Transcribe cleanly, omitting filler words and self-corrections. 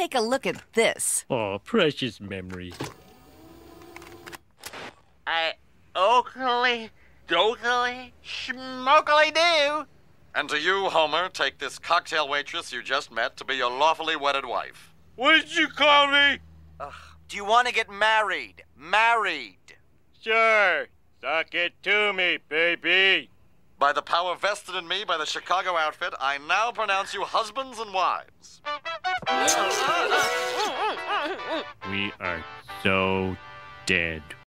Take a look at this. Oh, precious memory. Oakley, dokily, schmokily do. And to you, Homer, take this cocktail waitress you just met to be your lawfully wedded wife. What did you call me? Do you want to get married? Married. Sure. Suck it to me, baby. By the power vested in me by the Chicago outfit, I now pronounce you husbands and wives. We are so dead.